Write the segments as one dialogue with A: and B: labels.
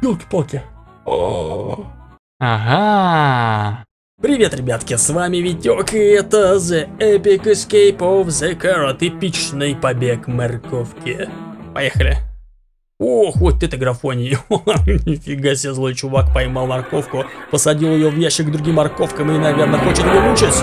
A: Ёлки-палки. Ага. Привет, ребятки, с вами Витек, и это The Epic Escape of the Carrot, эпичный побег морковки. Поехали. Ох, вот это графоний. Нифига себе, злой чувак поймал морковку, посадил ее в ящик к другим морковкам и, наверное, хочет ее мучить.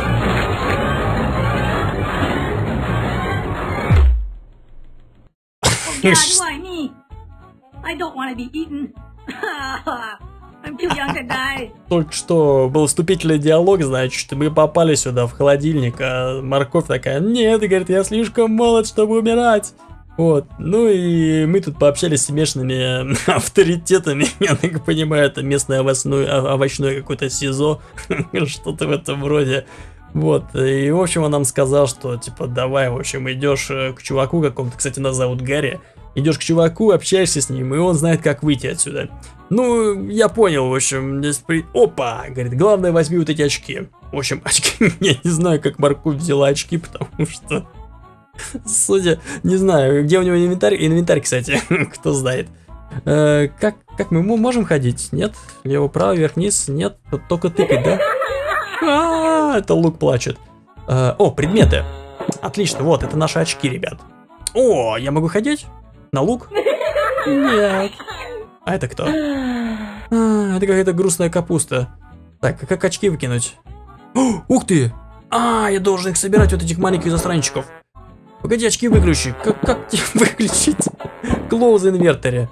A: Только что был вступительный диалог, значит, мы попали сюда в холодильник, а морковь такая: нет, говорит, я слишком молод, чтобы умирать. Вот, ну и мы тут пообщались с местными авторитетами, я так понимаю, это местное овощное какое-то СИЗО, что-то в этом роде. Вот, и в общем он нам сказал, что типа давай, в общем, идешь к чуваку какому-то, кстати, нас зовут Гарри, идешь к чуваку, общаешься с ним, и он знает, как выйти отсюда. Ну, я понял, в общем, здесь Опа, говорит, главное возьми вот эти очки. В общем, очки, я не знаю, как морковь взяла очки, потому что, судя, не знаю, где у него инвентарь, кстати, кто знает. Как мы можем ходить? Нет? Лево-право, вверх-вниз? Нет? Только тыкать, да? Это лук плачет. О, предметы. Отлично, вот, это наши очки, ребят. О, я могу ходить? На лук? Нет. А это кто? Это какая-то грустная капуста. Так, а как очки выкинуть? Ух ты! Я должен их собирать, вот этих маленьких засранчиков. Погоди, очки выключи. Как их выключить? Close инверторе.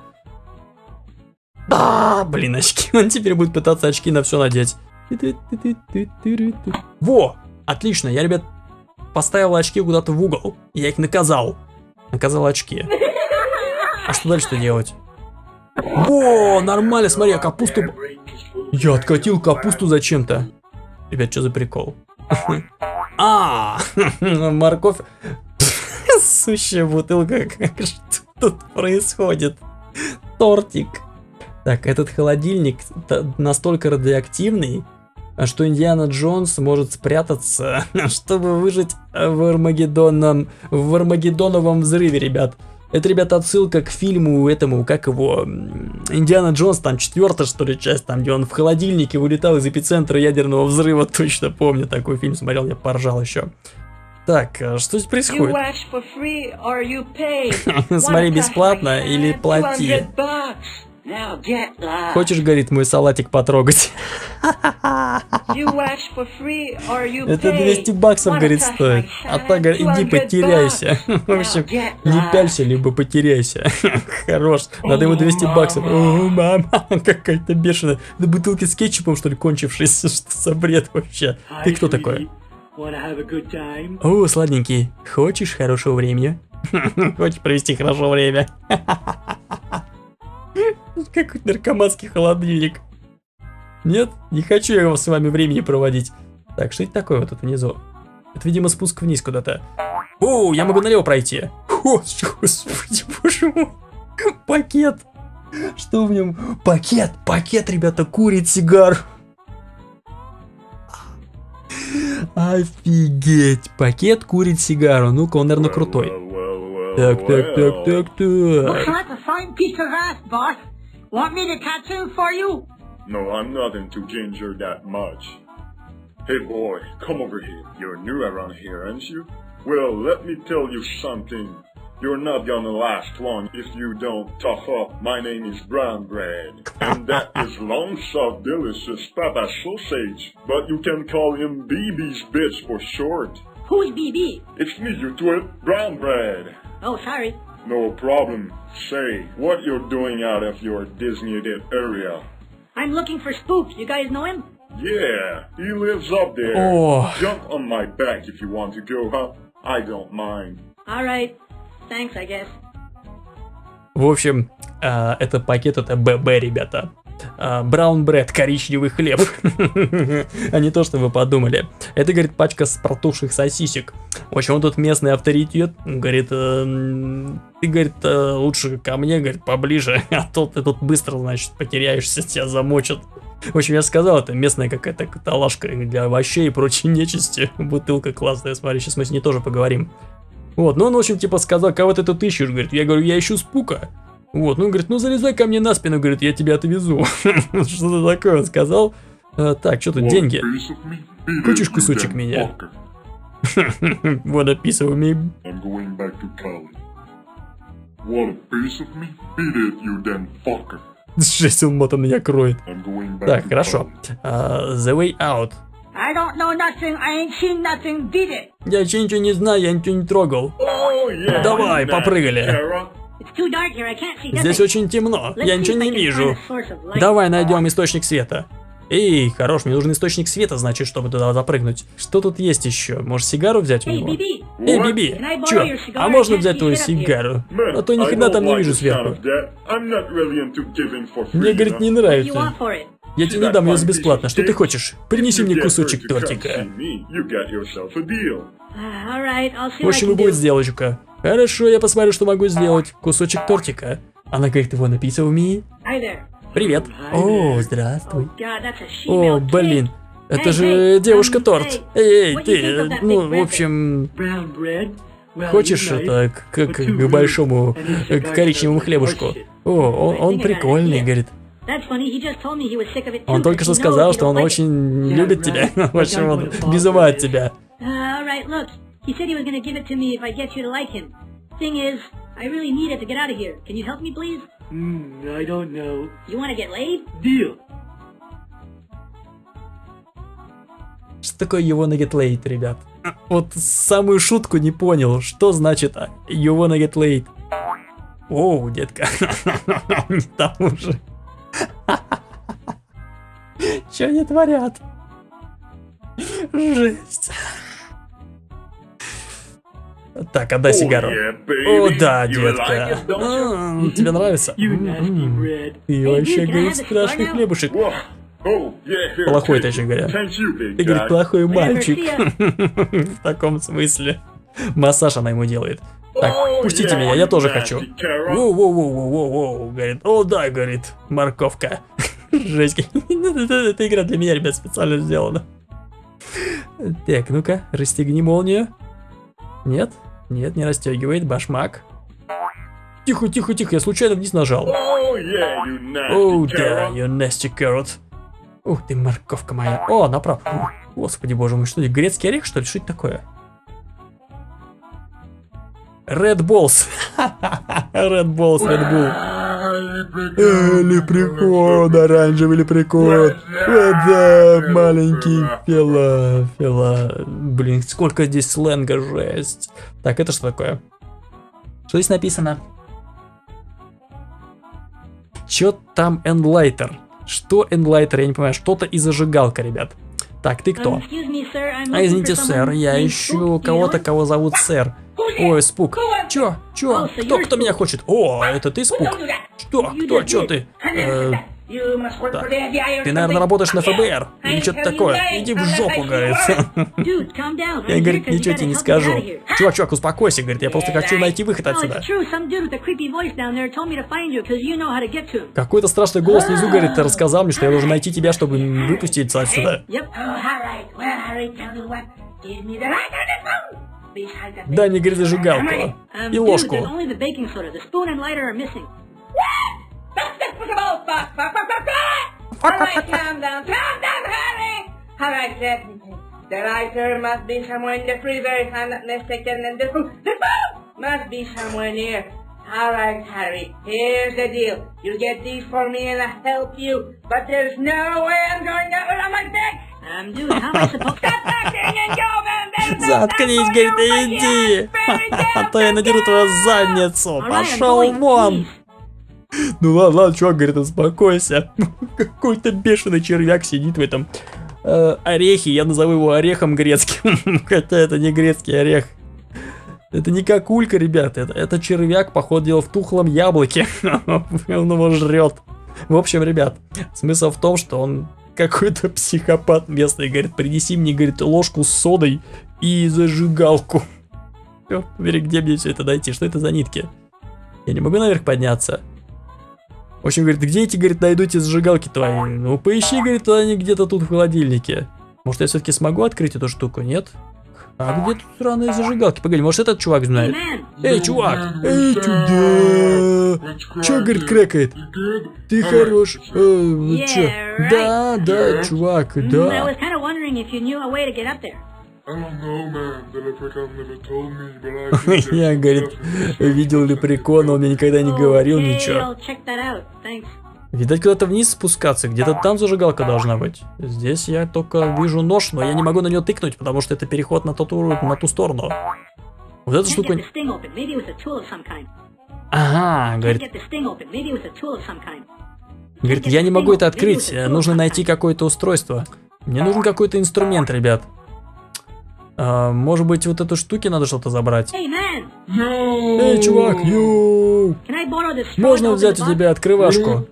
A: Блин, очки. Он теперь будет пытаться очки на все надеть. Во! Отлично, я, ребят, поставил очки куда-то в угол. Я их наказал. Наказал очки. А что дальше-то делать? Во, нормально, смотри, капусту... Я откатил капусту зачем-то. Ребят, что за прикол? Морковь... Сущая бутылка. Что тут происходит? Тортик. Так, этот холодильник настолько радиоактивный, что Индиана Джонс может спрятаться, чтобы выжить в Армагеддоновом взрыве, ребят. Это, ребята, отсылка к фильму этому, как его, Индиана Джонс, там 4-я, что ли, часть, там, где он в холодильнике вылетал из эпицентра ядерного взрыва, точно помню, такой фильм смотрел, я поржал еще. Так, что здесь происходит? Смотри, бесплатно или плати? Хочешь, говорит, мой салатик потрогать? Это 200 баксов, говорит, стоит. А так, говорит, иди потеряйся. В общем, не пялься, либо потеряйся. Хорош, надо ему 200 баксов. О, мама, какая-то бешеная. Да бутылки с кетчупом, что ли, кончившись? Что за бред вообще? Ты кто такой? О, сладенький, хочешь хорошего времени? Хочешь провести хорошо время? Какой-то наркоманский холодильник. Нет, не хочу я с вами времени проводить. Так, что это такое вот тут внизу? Это, видимо, спуск вниз куда-то. О, я могу налево пройти. О, господи, боже мой. Пакет. Что в нем? Пакет, ребята, курит сигару. Офигеть, пакет курит сигару. Ну-ка, он, наверное, крутой. Так.
B: Want me to tattoo for you? No, I'm not into ginger that much. Hey boy, come over here. You're new around here, aren't you? Well, let me tell you something. You're not gonna last long if you don't tough up. My name is Brown Bread, and that is long, soft, delicious Papa sausage. But you can call him BB's bitch for short. Who's BB? It's me, you twit, Brown Bread. Oh, sorry. No problem. Say, what you're doing out of your Disney-did area? I'm looking for Spooks. You guys know him? Yeah, he lives up there. Jump on my back if you want to go, huh? I don't mind. Alright. Thanks, I guess.
A: В общем, это пакет, это ББ, ребята. Brown Bread, коричневый хлеб. А не то, что вы подумали. Это, говорит, пачка с протухших сосисек. В общем, он тут местный авторитет. Говорит, ты, говорит, лучше ко мне, говорит, поближе. А то ты тут быстро, значит, потеряешься, тебя замочат. В общем, я сказал, это местная какая-то каталажка для овощей и прочей нечисти. Бутылка классная, смотри, сейчас мы с ней тоже поговорим. Вот, ну он, в общем, типа сказал, кого ты тут ищешь, говорит. Я говорю, я ищу Спука. Вот, ну, говорит, ну, залезай ко мне на спину, говорит, я тебя отвезу. Что-то такое он сказал. Так, что тут, деньги? Хочешь кусочек меня? Вот, описывай мне. Жесть, он мотом меня кроет. Так, хорошо. The way out. Я еще ничего не знаю, я ничего не трогал. Давай, попрыгали. Здесь очень темно, я ничего не вижу. Давай найдем источник света. Эй, хорош, мне нужен источник света, значит, чтобы туда запрыгнуть. Что тут есть еще? Может, сигару взять у него? Эй, Биби, чё? А можно взять твою сигару? А то ни хрена там не вижу сверху. Мне, говорит, не нравится. Я тебе не дам ее за бесплатно. Что ты хочешь? Принеси мне кусочек тортика. В общем, будет сделочка. Хорошо, я посмотрю, что могу сделать. Кусочек тортика. Она говорит, его написал ми. Привет. О, здравствуй. О, блин. Это же девушка-торт. Эй, ты, ну, в общем... Хочешь это к большому, к коричневому хлебушку? О, он прикольный, говорит. Он только что сказал, что он очень любит тебя. В общем, он без ума от тебя. Что такое you wanna get late, ребят? Вот самую шутку не понял, что значит you wanna get late. Оу, детка. Не там уже. Что они творят? Жесть. Так, отдай сигару. О, да, детка. Тебе нравится? Ты вообще, говорит, страшный хлебушек. Плохой, точнее говоря. Ты, говорит, плохой мальчик. В таком смысле. Массаж она ему делает. Так, пустите меня, я тоже хочу. Воу-воу-воу-воу-воу, говорит. О, да, говорит, морковка. Жесть. Эта игра для меня, ребят, специально сделана. Так, ну-ка, расстегни молнию. Нет? Нет, не расстегивает, башмак. Тихо, тихо, тихо, я случайно вниз нажал. О, да, you nasty carrot. Ух ты, морковка моя. О, направо. Господи боже мой, что это, грецкий орех, что ли? Что это такое? Red Balls. Red Balls, Red Bull. Лепрекон, оранжевый лепрекон. Да, маленький фила. Блин, сколько здесь сленга, жесть. Так, это что такое? Что здесь написано? Чё там Enlighter? Что Enlighter? Я не понимаю. Что-то и зажигалка, ребят. Так, ты кто? Извините, сэр, я ищу кого-то, кого зовут сэр. Ой, Спук. Чё? Кто меня хочет? О, это ты, Спук? Что? Кто? Чё ты? Так. Ты, наверное, работаешь на ФБР. Или что-то такое. Иди в жопу, говорит. Я, говорит, ничего тебе не скажу. Чувак, успокойся, говорит, я просто хочу найти выход отсюда. Какой-то страшный голос внизу, говорит, рассказал мне, что я должен найти тебя, чтобы выпуститься отсюда. Дай мне, говорит, зажигалку и ложку.
C: The lighter must be somewhere in the freezer if I'm not mistaken, and the food must be somewhere near. Alright, Harry, here's the deal. You get these for me and I'll help you, but there's no way I'm going out without my bag. Dude, how am I supposed to... Stop acting and go, man!
A: Заткнись, говорит, иди! А то я надеру твою задницу! Пошел вон! Ну ладно, чувак, говорит, успокойся. Какой-то бешеный червяк сидит в этом орехе. Я назову его орехом грецким. Хотя это не грецкий орех. Это не какулька, ребята. Это червяк, походу дела, в тухлом яблоке. Он его жрет. В общем, ребят, смысл в том, что он какой-то психопат местный. Говорит, принеси мне, говорит, ложку с содой и зажигалку. Где мне все это найти? Что это за нитки? Я не могу наверх подняться. В общем, говорит, где эти, говорит, найду эти зажигалки твои? Ну, поищи, говорит, они где-то тут в холодильнике. Может, я все-таки смогу открыть эту штуку, нет? А где тут сраные зажигалки? Погоди, может этот чувак знает? Эй, чувак! Эй, чудо! Чё, говорит, крекает? Ты хорош. Ну чё? Да, чувак, да. Я, говорит, видел лепрекона, он мне никогда не говорил ничего. Видать, куда-то вниз спускаться, где-то там зажигалка должна быть. Здесь я только вижу нож, но я не могу на нее тыкнуть, потому что это переход на ту сторону. Вот эта штука... Ага, говорит. Говорит, я не могу это открыть, нужно найти какое-то устройство. Мне нужен какой-то инструмент, ребят. Может быть, вот эту штуки надо что-то забрать? Эй, чувак, йоу! Можно взять у тебя открывашку?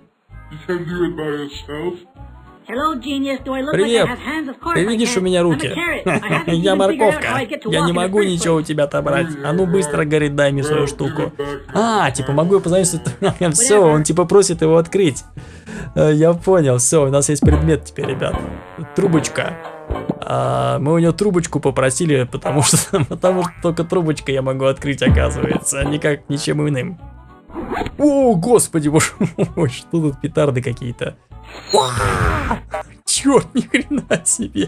A: Привет! Ты видишь у меня руки? Я морковка. Я не могу ничего у тебя отобрать. А ну быстро, говорит, дай мне свою штуку. Типа могу я позаимствовать? Все, он типа просит его открыть. Я понял, все, у нас есть предмет теперь, ребят. Трубочка. Мы у него трубочку попросили, потому что только трубочкой я могу открыть, оказывается, а никак ничем иным. О, господи, боже мой, что тут петарды какие-то. Черт, ни хрена себе.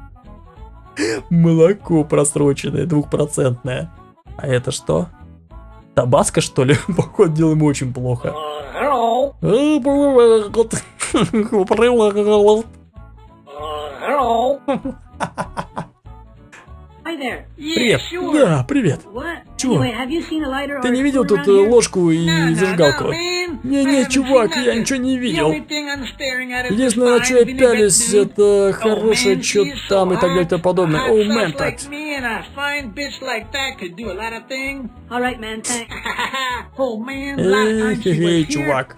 A: Молоко просроченное, 2%. А это что? Табаско, что ли? Походу, дела ему очень плохо. Привет. Да, привет. Чего? Ты не видел тут ложку и зажигалку? Не, чувак, я ничего не видел. Единственное, на что я пялись, это хорошее что там и так далее и тому подобное. О, мэн, так. Эй, чувак.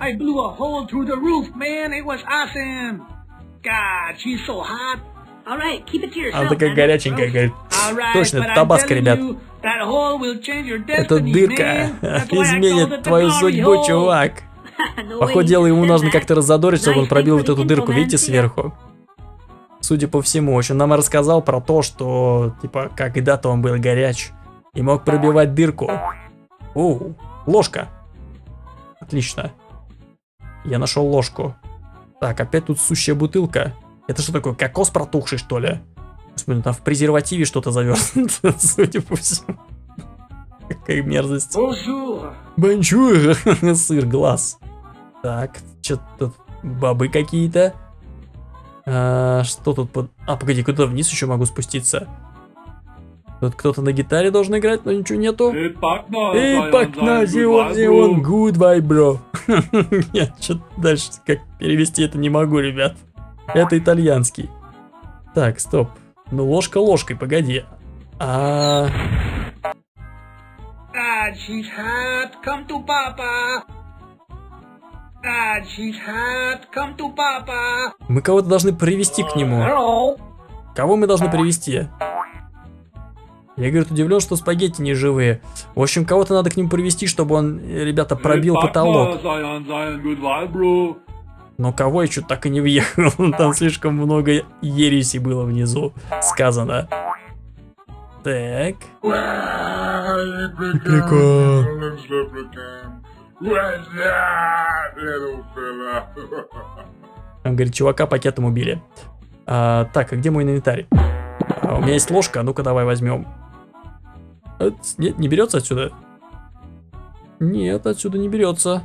A: Она такая горяченькая, говорит. Точно, это табаско, ребят. Эта дырка изменит твою судьбу, чувак. Походу дела, ему нужно как-то раззадорить, чтобы он пробил вот эту дырку, видите, сверху. Судя по всему, в общем, нам рассказал про то, что, типа, когда-то он был горяч и мог пробивать дырку. О, ложка. Отлично. Я нашел ложку. Так, опять тут сущая бутылка. Это что такое, кокос протухший, что ли? Господи, там в презервативе что-то завернуто, судя по всему. Какая мерзость. Бонжур. Сыр, глаз. Так, что тут, бобы какие-то. Что тут под... погоди, куда вниз еще могу спуститься? Тут кто-то на гитаре должен играть, но ничего нету. Эй, пакна, зион, goodbye, бро. Я что-то дальше как перевести это не могу, ребят. Это итальянский. Так, стоп. Ну, ложка ложкой, погоди. Мы кого-то должны привести к нему. Кого мы должны привести? Я, говорит, удивлен, что спагетти не живые. В общем, кого-то надо к ним привести, чтобы он, ребята, пробил потолок. Но кого я что-то так и не въехал. Там слишком много ереси было внизу сказано. Так. Прикол. Он говорит, чувака пакетом убили. Так, а где мой инвентарь? У меня есть ложка, ну-ка давай возьмем. Нет, не берется отсюда? Нет, отсюда не берется.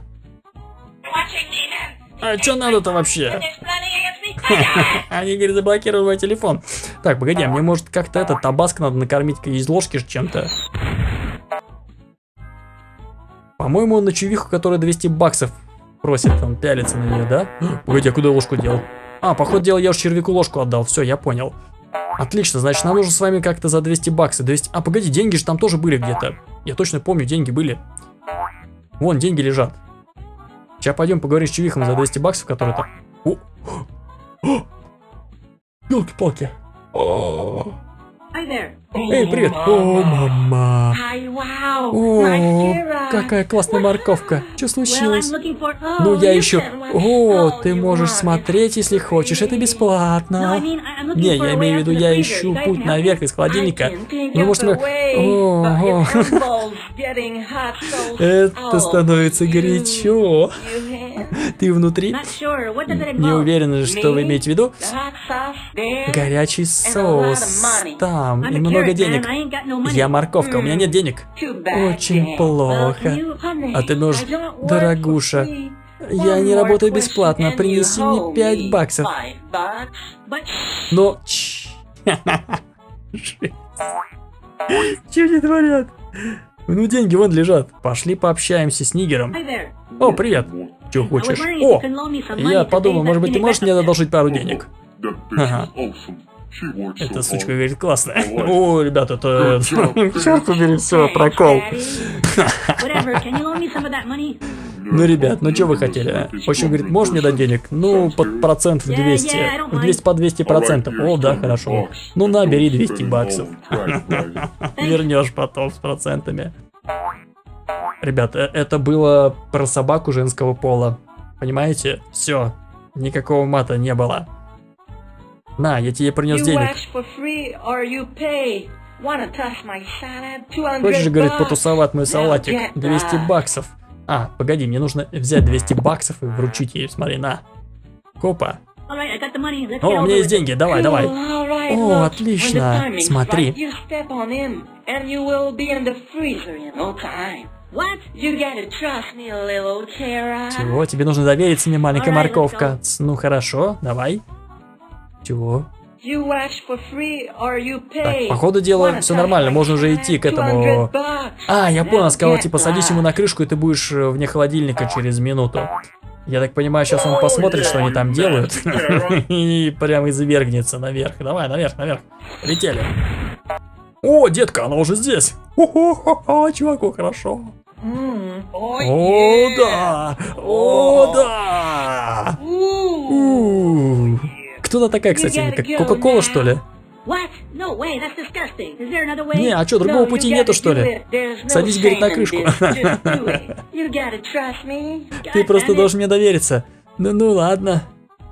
A: А что надо-то вообще? Они, говорит, заблокировали мой телефон. Так, погоди, а мне может как-то табаско надо накормить из ложки чем-то. По-моему, он на чувиху, которая 200 баксов просит, он пялится на нее, да? Погоди, а куда ложку дел? Походу дела, я уж червяку ложку отдал, все, я понял. Отлично, значит, нам нужно с вами как-то за 200 баксов. 200... погоди, деньги же там тоже были где-то. Я точно помню, деньги были. Вон, деньги лежат. Сейчас пойдем поговорим с чувихом за 200 баксов, который там... Ёлки-палки. Эй, привет. О, мама.
C: Hi, wow.
A: О,
C: Nice Kira.
A: какая классная морковка. Что
C: Well,
A: случилось?
C: I'm looking for...
A: Ну,
C: Oh,
A: я
C: you
A: ищу.
C: can watch
A: О,
C: all
A: ты
C: you
A: можешь
C: want.
A: смотреть, если хочешь. Это
C: No, I
A: бесплатно.
C: mean, I'm looking
A: Не,
C: for
A: я
C: a
A: имею в
C: way
A: виду,
C: up to the
A: я
C: freezer.
A: ищу
C: You guys
A: путь
C: can
A: наверх
C: help
A: из
C: me?
A: холодильника.
C: I can think
A: Вы
C: of
A: можете...
C: a way, but
A: О,
C: your elbow's getting hot, so
A: это становится
C: you
A: горячо.
C: have?
A: Ты внутри?
C: Not sure. What does it
A: Не
C: involve?
A: уверена, что вы
C: Me?
A: имеете в виду?
C: The hot sauce there?
A: Горячий
C: And a lot of
A: соус
C: money.
A: там
C: I'm
A: и
C: a
A: много
C: carrot
A: денег.
C: man. I ain't got no money.
A: Я морковка, у меня нет денег.
C: Too bad,
A: Очень
C: Dan.
A: плохо.
C: Well, you, honey,
A: А ты можешь,
C: I don't work
A: дорогуша,
C: for free.
A: я
C: One
A: не
C: more
A: работаю
C: question
A: бесплатно,
C: and
A: принеси
C: you
A: мне
C: owe
A: 5
C: me
A: баксов.
C: $5. But
A: Но... Чего не творят? Ну, деньги вон лежат. Пошли пообщаемся с Нигером.
C: hi there.
A: О, привет. Чего
C: I was
A: хочешь?
C: wondering if you
A: О,
C: can loan me some money
A: я
C: to
A: подумал,
C: pay
A: может
C: that
A: быть, ты
C: penny
A: можешь
C: back
A: мне
C: up there.
A: одолжить пару денег?
B: That bitch
A: Ага.
B: is awesome. She works so
A: Эта сучка
B: hard.
A: говорит, классно.
B: Ой.
A: О, ребята, это...
B: Good job.
A: Черт побери, все, прокол.
C: Whatever, can you loan me some of that money?
A: Ну, ребят, ну что вы хотели? А? В общем, говорит, можешь мне дать денег? Ну, под процент в 200. В 200 по 200%. О, да, хорошо. Ну, на, бери 200 баксов. Вернешь потом с процентами. Ребят, это было про собаку женского пола. Понимаете? Все. Никакого мата не было. На, я тебе принес денег. Хочешь, говорит, потусовать мой салатик? 200 баксов. А, погоди, мне нужно взять 200 баксов и вручить ей. Смотри, на. Копа. О, у меня есть деньги, давай, давай. О, отлично. Смотри. Чего? Тебе нужно довериться мне, маленькая морковка. Ну хорошо, давай. Чего? Так, по ходу дела все нормально, можно уже идти к этому. А, я понял, сказал, типа, садись ему на крышку, и ты будешь вне холодильника через минуту. Я так понимаю, сейчас он посмотрит, что они там делают, и прям извергнется наверх. Давай, наверх, наверх. Летели. О, детка, она уже здесь. О, чуваку, хорошо. О, да! О, да! Кто-то такая, кстати, как Кока-Кола, что ли? Не, а что, другого пути нету, что ли? Садись, говорит, на крышку. Ты просто должен мне довериться. Ну ладно.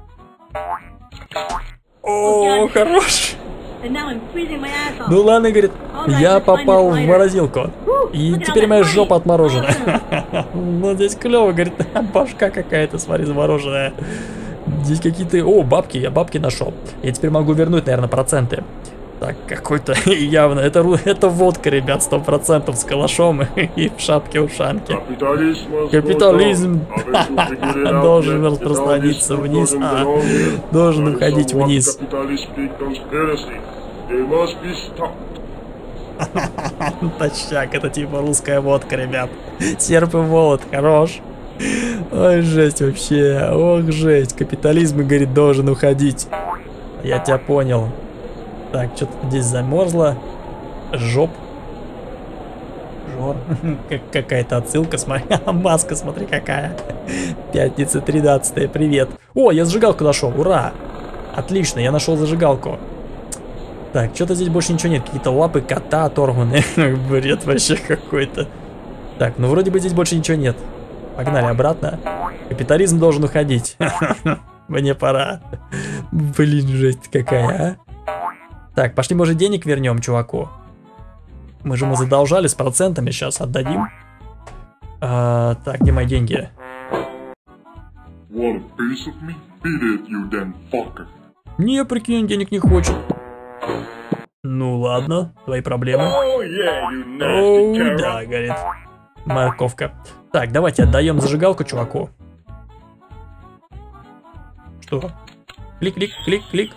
A: О, хорош. Ну ладно, говорит, я попал в морозилку. И теперь моя жопа отморожена. Ну здесь клево, говорит, башка какая-то, смотри, замороженная. Здесь какие-то... О, бабки, я бабки нашел. Я теперь могу вернуть, наверное, проценты. Так, какой-то явно... Это водка, ребят, 100% с калашом и в шапке-ушанке. Капитализм должен распространиться вниз, должен уходить вниз. Точняк, это типа русская водка, ребят. Серп и молот, хорош. Ой, жесть вообще. Ох, жесть. Капитализм, говорит, должен уходить. Я тебя понял. Так, что-то здесь замерзло. Жоп. Жор. Какая-то отсылка, смотри. Маска, смотри, какая. Пятница 13-е, привет. О, я зажигалку нашел, ура. Отлично, я нашел зажигалку. Так, что-то здесь больше ничего нет. Какие-то лапы кота оторванные. Бред вообще какой-то. Так, ну вроде бы здесь больше ничего нет. Погнали обратно. Капитализм должен уходить. Мне пора. Блин, жесть какая, а. Так, пошли, может, денег вернем чуваку. Мы же ему задолжали с процентами, сейчас отдадим. Так, где мои деньги? Не, прикинь, денег не хочет. Ну ладно, твои проблемы. О, да, говорит. Морковка. Так, давайте отдаем зажигалку чуваку. Что? Клик-клик, клик-клик.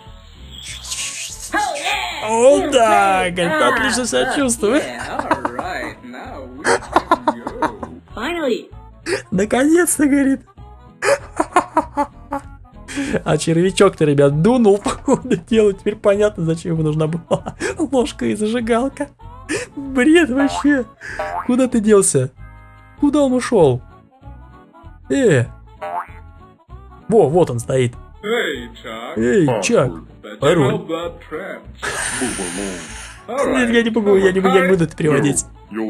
A: О, да, говорит, отлично себя чувствую. Наконец-то, говорит. А червячок-то, ребят, дунул по ходу дела. Теперь понятно, зачем ему нужна была ложка и зажигалка. Бред вообще. Куда ты делся? Куда он ушел? Во, вот он стоит. Эй, Чак. Пароль. Нет, я не могу, я не буду это переводить.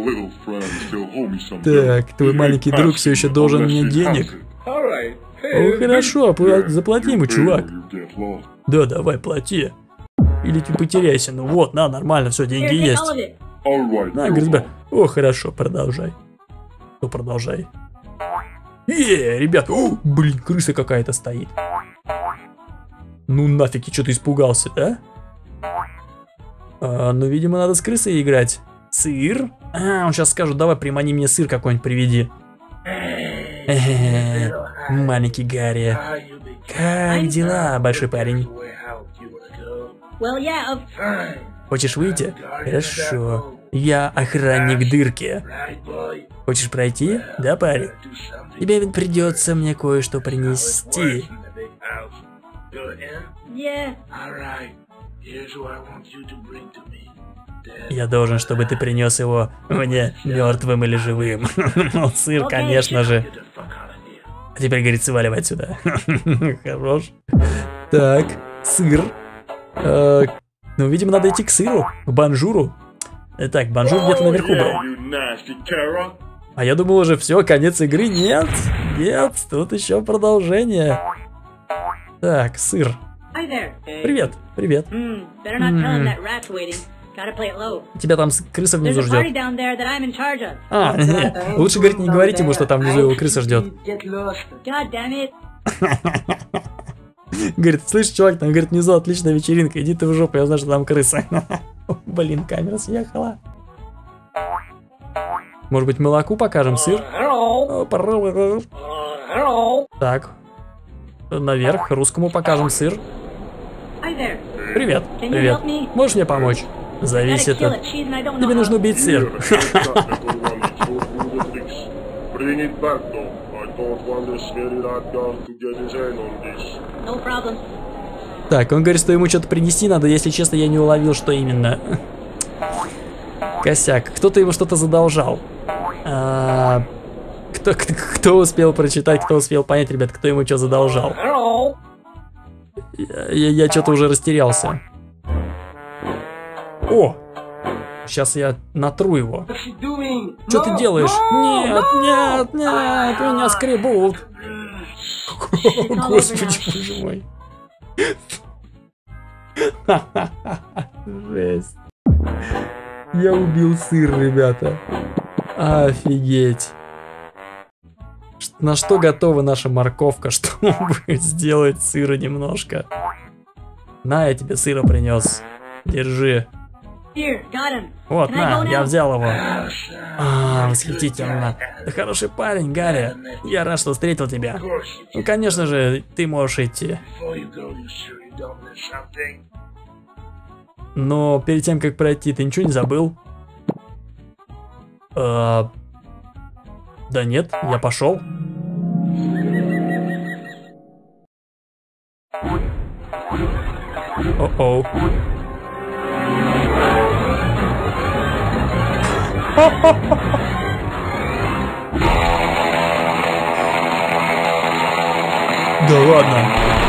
A: Так, твой маленький друг все еще должен мне денег. О, хорошо, заплати ему, чувак. Да, давай, плати. Или ты потеряйся. Ну вот, на, нормально, все, деньги есть. На, говорит, да. О, хорошо, продолжай. Ну, продолжай. Ребят, блин, крыса какая-то стоит. Ну нафиг, я что-то испугался, да? Ну, видимо, надо с крысой играть. Сыр? Он сейчас скажет, давай примани мне сыр какой-нибудь приведи. Маленький Гарри. Как дела, большой парень? Хочешь выйти? Хорошо. Я охранник дырки. Хочешь пройти? Да, парень? Тебе ведь придется мне кое-что принести. Я должен, чтобы ты принес его мне мертвым или живым. Ну, сыр, конечно же. А теперь, говорит, сваливай отсюда. Хорош. Так, сыр. Ну, видимо, надо идти к сыру, к Бонжуру. Так, Бонжур где-то наверху был. А я думал уже, все, конец игры. Нет, нет, тут еще продолжение. Так, сыр. Привет, привет. Тебя там крыса внизу ждет. Нет, лучше, говорит, не говорить ему, что там внизу его крыса ждет. Говорит, слышь, чувак, там, говорит, внизу отличная вечеринка, иди ты в жопу, я знаю, что там крыса. Блин, камера съехала. Может быть, молоку покажем, сыр? Так. Наверх, русскому покажем сыр. Привет, привет. Можешь мне помочь? Зависит от... Тебе нужно убить сыр. Так, он говорит, что ему что-то принести надо, если честно, я не уловил, что именно. Косяк. Кто-то ему что-то задолжал. Кто успел прочитать, кто успел понять, ребят, кто ему что задолжал? Я что-то уже растерялся. О! Сейчас я натру его. Что ты делаешь? Нет, нет, нет, меня скребут. Господи, боже мой. Жесть. Я убил сыр, ребята. Офигеть. На что готова наша морковка, чтобы сделать сыра немножко? На, я тебе сыра принес. Держи. Вот, на, я взял его. Восхитительно. Ты хороший парень, Гарри. Я рад, что встретил тебя. Ну, конечно же, ты можешь идти. Но перед тем, как пройти, ты ничего не забыл? Да нет, я пошел. О-оу. Да ладно.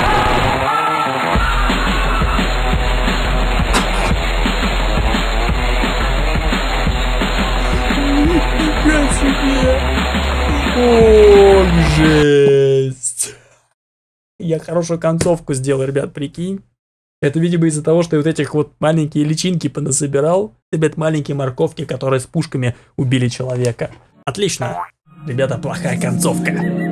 A: Нифига себе. Ой, жесть. Я хорошую концовку сделал, ребят, прикинь. Это, видимо, из-за того, что я вот этих вот маленькие личинки понасобирал. Ребят, маленькие морковки, которые с пушками убили человека. Отлично. Ребята, плохая концовка.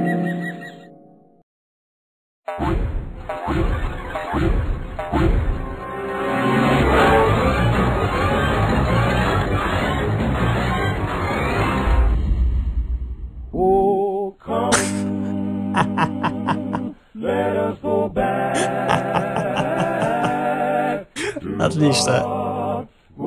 A: Отлично.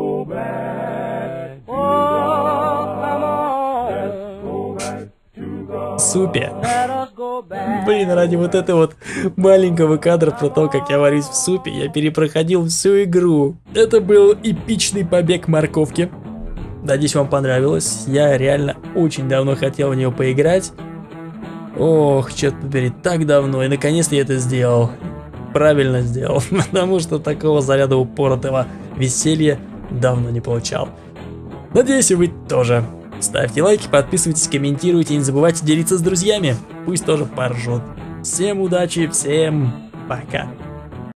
A: Супе. Блин, ради вот этого вот маленького кадра про то, как я варюсь в супе, я перепроходил всю игру. Это был эпичный побег морковки. Надеюсь, вам понравилось. Я реально очень давно хотел в него поиграть. Ох, черт побери, так давно. И наконец-то я это сделал. Правильно сделал. Потому что такого заряда упоротого веселья давно не получал. Надеюсь, и вы тоже. Ставьте лайки, подписывайтесь, комментируйте и не забывайте делиться с друзьями. Пусть тоже поржут. Всем удачи, всем пока.